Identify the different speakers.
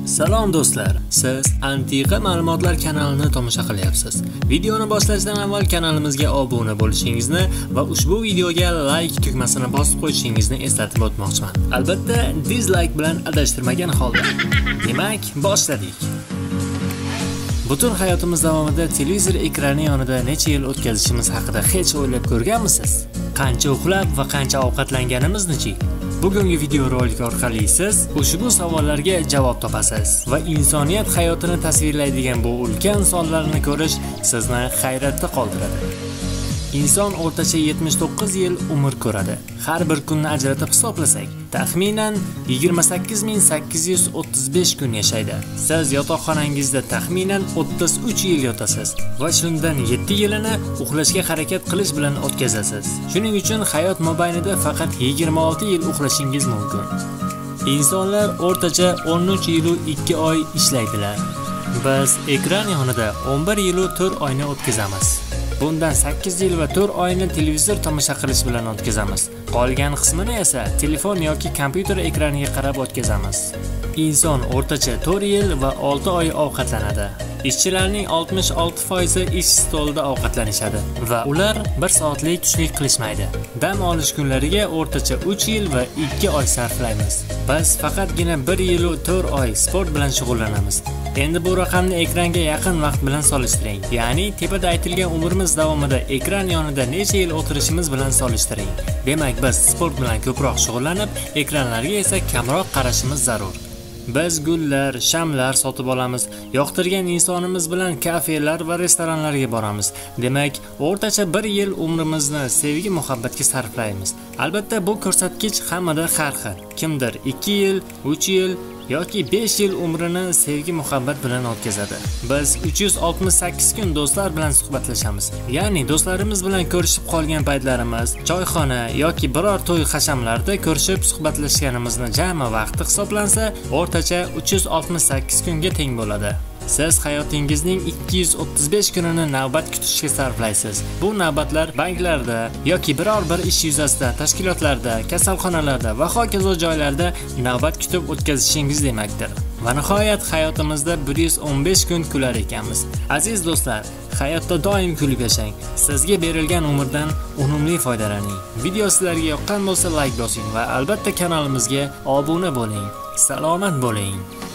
Speaker 1: Salom do'stlar, siz Antiqa ma'lumotlar kanalini tomosha qilyapsiz. Videoni boshlashdan avval kanalimizga obuna bo'lishingizni va ushbu videoga like tugmasini bosib qo'yishingizni eslatib o'tmoqchiman. Albatta, dislike bilan adashtirmagan holda. Demak, boshladik. Butun hayotimiz davomida televizor ekrani yonida necha yil o'tkazishimiz haqida hech o'ylab ko'rganmisiz? Qancha uxlab va qancha ovqatlanganimizni-chi? Bugungi videorolik orqali siz ushbu savollarga javob topasiz va insoniyat hayotini tasvirlaydigan bu ulkan sonlarni ko'rish sizni hayratda qoldiradi. Inson o'rtacha 79 yil umr ko'radi. Har bir kunni ajratib hisoblasak, taxminan 28835 kun yashaydi. Siz yotoqxonangizda taxminan 33 yil yotasiz va shundan 7 yilini uxlashga harakat qilish bilan o'tkazasiz. Shuning uchun hayot mobaynida faqat 26 yil uxlashingiz mumkin. Insonlar o'rtacha 13 yil 2 oy ishlaydilar. Biz ekran yonida 11 yil 4 oyni o'tkazamiz. Bundan 8 yil va 4 oyni televizor tomosha qilish bilan o'tkazamiz. Qolgan qismini esa telefon yoki kompyuter ekraniga qarab o'tkazamiz. Inson o'rtacha 4 yil va 6 oy ovqatlanadi. Ishchilarning 66% ish stolida ovqatlanishadi va ular 1 soatlik tushlik qilishmaydi. Dam olish kunlariga o'rtacha 3 yil va 2 oy sarflaymiz. Biz faqatgina 1 yil va 4 oy sport bilan shug'ullanamiz. Endi bu raqamni ekranga yaqin vaqt bilan solishtiring. Ya'ni tepada aytilgan umrimiz davomida ekran yonida necha yil o'tirishimiz bilan solishtiring. Demak, biz sport bilan ko'proq shug'ullanib, ekranlarga esa kamroq qarashimiz zarur. Biz gullar, shamlar sotib olamiz, yoqtirgan insonimiz bilan kafelar va restoranlarga boramiz. Demak, o'rtacha 1 yil umrimizni sevgi muhabbatga sarflaymiz. Albatta, bu ko'rsatkich hammada har xil. Kimdir 2 yil, 3 yil yoki 5 yil umrini sevgi muhabbat bilan o'tkazadi. Biz 368 kun do'stlar bilan suhbatlashamiz. Ya'ni do'stlarimiz bilan ko'rishib qolgan paytlarimiz, choyxona yoki biror to'y hashamlarda ko'rishib suhbatlashganimizni jami vaqti hisoblansa, o'rtacha 368 kunga teng bo'ladi. Siz hayotingizning 235 kunini navbat kutishga sarflaysiz. Bu navbatlar banklarda yoki biror bir ish yuzasidan, tashkilotlarda, kasalxonalarda va hokazo joylarda navbat kutib o'tkazishingiz demakdir. Va nihoyat hayotimizda 115 kun kular ekanmiz. Aziz do'stlar, hayotda doim kulib yashang. Sizga berilgan umrdan unumli foydalaning. Video sizlarga yoqqan bo'lsa like bosing va albatta kanalimizga obuna bo'ling. Salomat bo'ling.